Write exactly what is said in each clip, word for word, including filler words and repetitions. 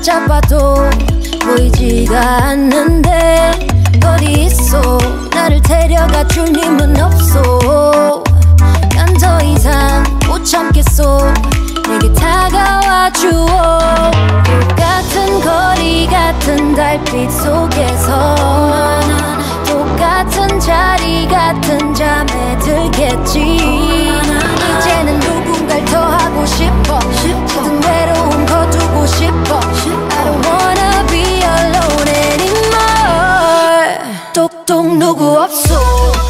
chajabwado 보이지가 않는데 어디 있어 나를 데려가 줄 님은 없어 난 더 이상 못 참겠어 내게 다가와 주어 똑같은 거리 같은 달빛 속에서 똑같은 자리 같은 잠에 들겠지 이제는 누군가를 더 하고 싶어 짙은 외로움 거두고 싶어 I don't wanna be alone anymore 똑똑 누구 없어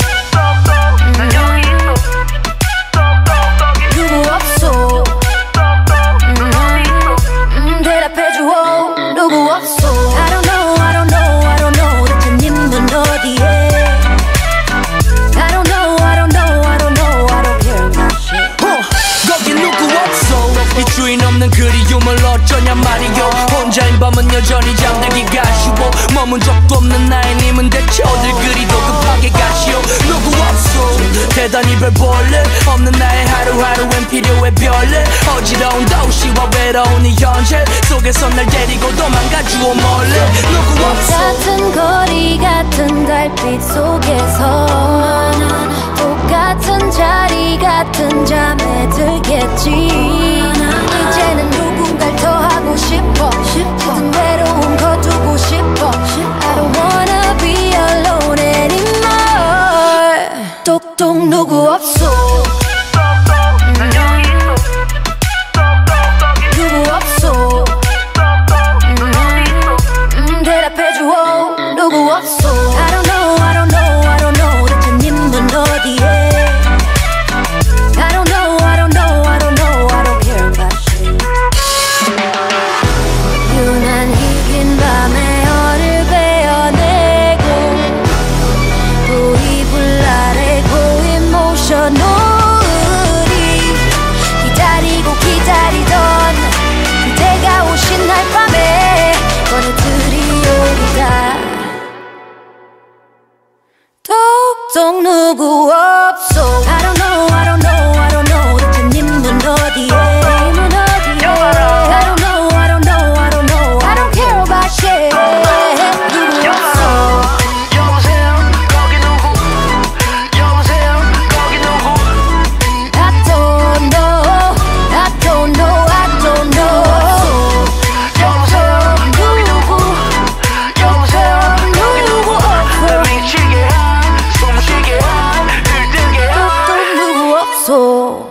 누구 없어 음, 대답해줘 누구 없어 I don't know I don't know I don't know 대체 님은 어디에 I don't know I don't know I don't know I don't care about shit 어, 거기 누구 없어 이 주인 없는 그리움을 어쩌냐 말이요 혼자인 밤은 여전히 잠들기가 쉬워 머문 적도 없는 나의 님은 대체 어딜 그리도 급하게 가시오 누구 없어 대단히 별 볼일 없는 나의 하루하루엔 필요해 별일 어지러운 도시와 외로운 이 현실 속에서 날 데리고 도망가 주어 몰래 누구 없어 같은 거리 같은 달빛 속에서 똑같은 자리 같은 잠에 들겠지 이제는 누군가를 더 하고 싶어 짙은 외로움 거두고 싶어 I don't wanna be alone anymore 똑똑 누구 없어 누구 없어 음, 대답해줘 누구 없어 I don't know I don't know I don't know 대체 님은 어디에 I don't know I don't know I don't know I don't care about shit 유난히 긴 밤에 어를 베어내고 또 이불 아래 고인 모션 우리 기다리고 기다리던 그대가 오신 날 밤에 꺼내들이 오리다 똑똑 누구 없어 I don't know I don't know I don't know 대체 님은 어디에 님은 어디에 I don't know I don't know I don't know I don't care about shit 누구 없어 여보세요 거기 누구 여보세요 거기 누구 I don't know I don't know I don't know 여보세요 거기 누구 여보세요 거기 누구 날 미치게 한 숨쉬게 한 들뜨게 한 똑똑 누구 없어